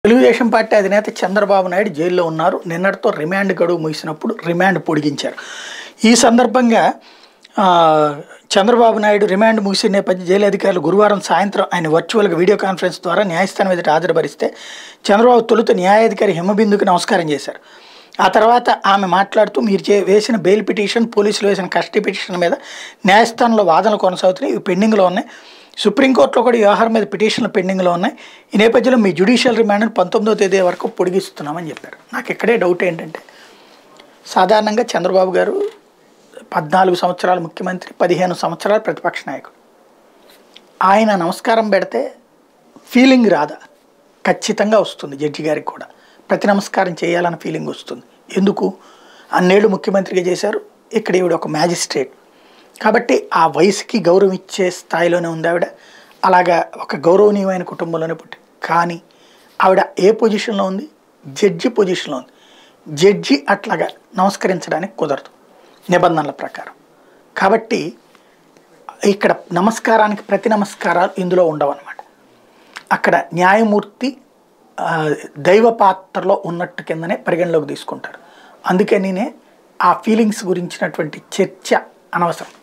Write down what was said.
Telugu Desam party అధినేత చంద్రబాబు నాయుడు జైల్లో ఉన్నారు. నిన్నటితో రిమాండ్ గడువు ముగిసినప్పుడు రిమాండ్ పొడిగించారు. ఈ సందర్భంగా చంద్రబాబు నాయుడు రిమాండ్ ముగిసిన నేపథ్యంలో జైలు అధికారులు గురువారం సాయంత్రం ఆయన వర్చువల్గా వీడియో కాన్ఫరెన్స్ ద్వారా న్యాయస్థానం ఎదుట హాజరుపరిస్తే చంద్రబాబు తొలుత న్యాయాధికారి హిమబిందుకు నమస్కారం చేశారు. ఆ తర్వాత ఆమె మాట్లాడుతూ మీరు వేసిన బెయిల్ పిటిషన్, పోలీసులు వేసిన కస్టడీ పిటిషన్ మీద న్యాయస్థానంలో వాదనలు కొనసాగుతున్నాయి, ఇవి పెండింగ్లో ఉన్నాయి. సుప్రీంకోర్టులో కూడా ఈ వ్యవహారం మీద పిటిషన్లు పెండింగ్లో ఉన్నాయి. ఈ నేపథ్యంలో మీ జ్యుడిషియల్ రిమాండ్ను 19వ తేదీ వరకు పొడిగిస్తున్నామని చెప్పారు. నాకు ఇక్కడే డౌట్ ఏంటంటే, సాధారణంగా చంద్రబాబు గారు 14 సంవత్సరాలు ముఖ్యమంత్రి, 15 సంవత్సరాలు ప్రతిపక్ష నాయకుడు. ఆయన నమస్కారం పెడితే ఫీలింగ్ రాదా? ఖచ్చితంగా వస్తుంది. జడ్జి గారికి కూడా ప్రతి నమస్కారం చేయాలన్న ఫీలింగ్ వస్తుంది. ఎందుకు? అన్నేళ్ళు ముఖ్యమంత్రిగా చేశారు. ఇక్కడ ఈవిడ ఒక మ్యాజిస్ట్రేట్ కాబట్టి ఆ వయసుకి గౌరవం ఇచ్చే స్థాయిలోనే ఉంది ఆవిడ. అలాగా ఒక గౌరవనీయమైన కుటుంబంలోనే పుట్టి, కానీ ఆవిడ ఏ పొజిషన్లో ఉంది? జడ్జి పొజిషన్లో ఉంది. జడ్జి అట్లాగా నమస్కరించడానికి కుదరదు నిబంధనల ప్రకారం. కాబట్టి ఇక్కడ నమస్కారానికి ప్రతి నమస్కారాలు ఇందులో ఉండవు అన్నమాట. అక్కడ న్యాయమూర్తి దైవ పాత్రలో ఉన్నట్టు కిందనే పరిగణలోకి తీసుకుంటారు. అందుకనినే ఆ ఫీలింగ్స్ గురించినటువంటి చర్చ అనవసరం.